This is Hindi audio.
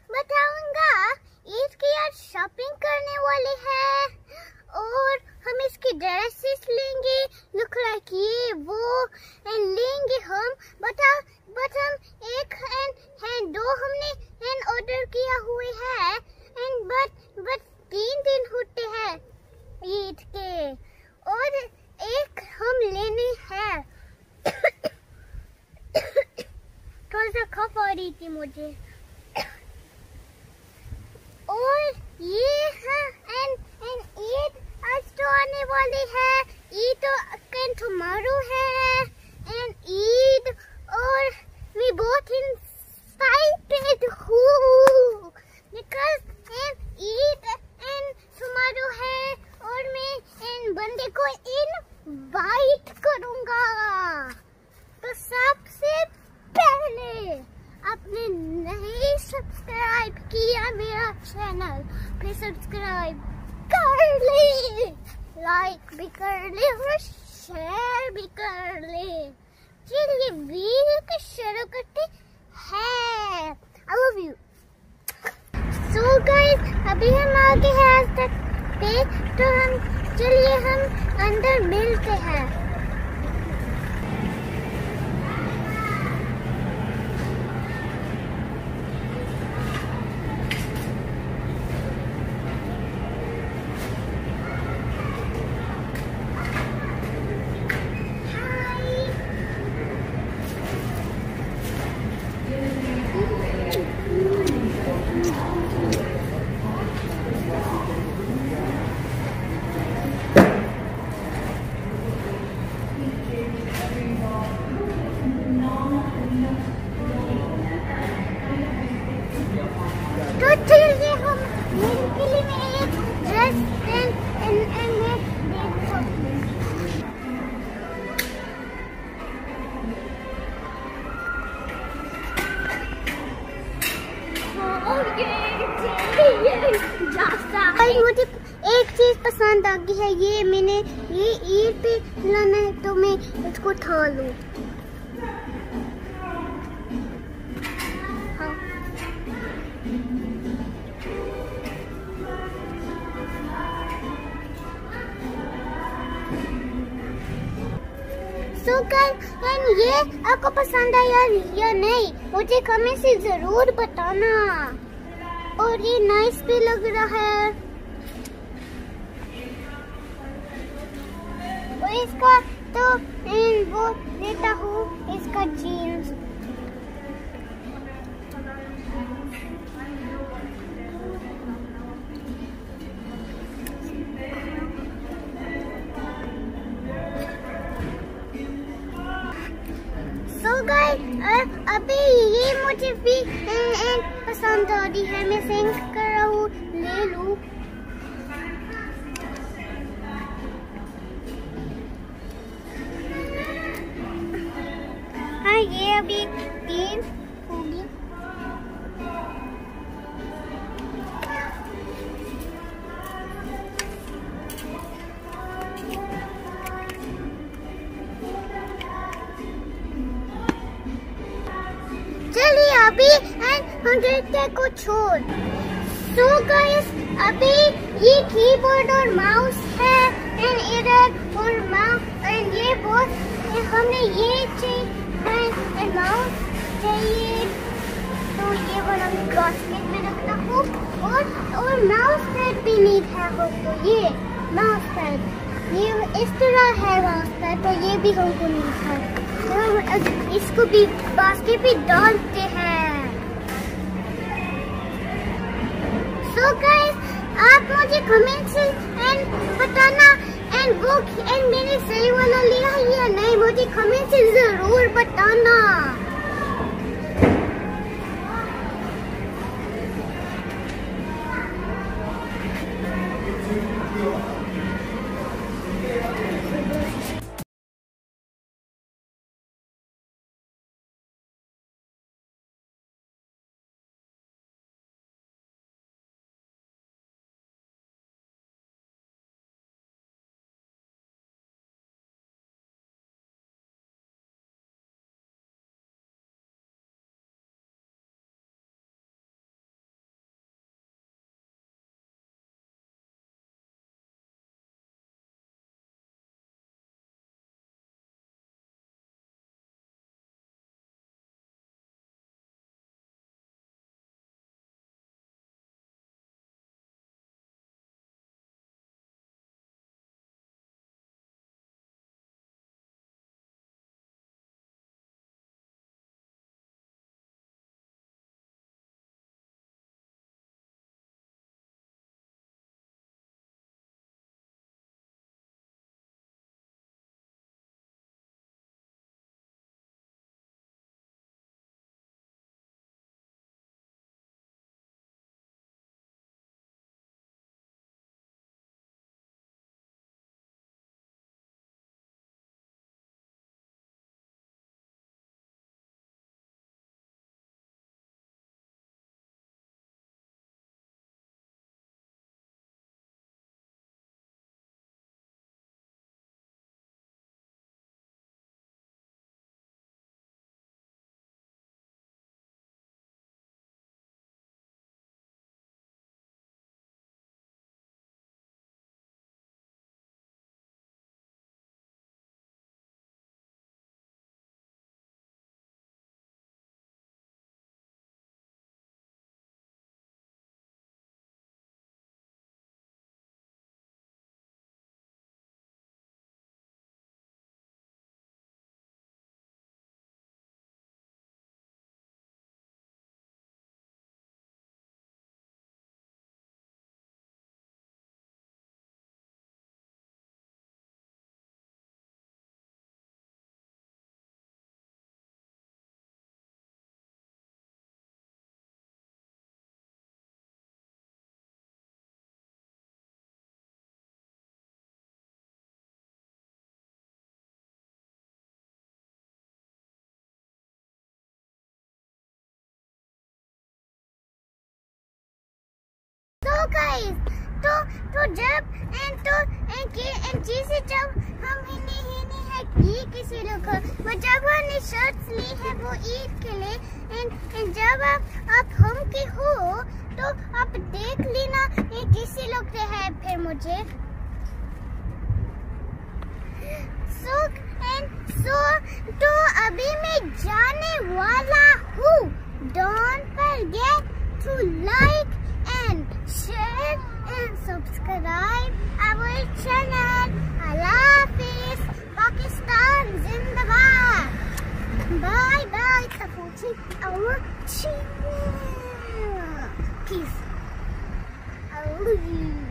बताऊंगा। ईद की आज शॉपिंग करने वाले हैं और हम इसकी ड्रेसेस लेंगे। लुक लाइक ये वो एंड लेंगे हम। बट हम एक एंड दो हमने एंड ऑर्डर किया हुए है एंड बट 3 दिन होते हैं ईद के और एक हम लेने हैं। थोड़ा सा खप आ रही थी मुझे। और ये है एंड ईद आज तो आने वाली है। ईद तो कल टुमारो है एंड ईद और मैं बहुत एक्साइटेड हूँ बिकॉज ईद एंड टुमारो है और मैं इन बंदे को इनवाइट करूँगा। तो सबसे पहले आपने नहीं सब्सक्राइब किया मेरा चैनल फिर सब्सक्राइब कर ले, लाइक भी कर ले और शेयर भी कर ले। चलिए वीडियो को शुरू करते हैं। I love you. So guys अभी हम आ गए हैं आज तक पे तो चलिए हम अंदर मिलते हैं। तो चलिए हम मेरे के लिए मैं एक ड्रेस मुझे एक चीज पसंद आ गई है। ये मैंने ये ईद पे लाना है तो मैं इसको उठा लूं। सो गाइस ये आपको पसंद आया या नहीं मुझे कमेंट से जरूर बताना। और ये नाइस भी लग रहा है और इसका तो वो लेता हूँ इसका जीन्स। सो गाइस अभी ये मुझे भी पसंद आ रही है। मैं सेंड कर रहा हूँ, ले लूं। हाँ ये अभी 3 होगी। चलिए अभी हम देखते हैं कुछ और। सो गाइस अभी ये कीबोर्ड और माउस है एंड इधर और माउस एंड ये बहुत हमने ये चाहिए माउस चाहिए तो ये वाला बास्केट में रखता हूँ और माउस पैड भी नीड है हमको। ये माउस पैड ये इस तरह है माउस पैड तो ये भी हमको नीड है तो इसको भी बास्केट में डालते हैं। सो गाइस आप मुझे कमेंट से बताना एंड मैंने सही वाला लिया या नहीं मुझे कमेंट से जरूर बताना। गाइस, तो जब जैसे जब हम हिनी है ये किसी लोग वो जब हमने शर्ट्स ली है वो ईद के लिए एंड जब आप हम की हो तो आप देख लेना ये किसी लोग है फिर मुझे तो अभी मैं जाने वाला हूँ। Don't forget to like and share and subscribe our channel. Allah Hafiz, Pakistan Zindabad. Bye bye, supporting our channel. Peace. I love you.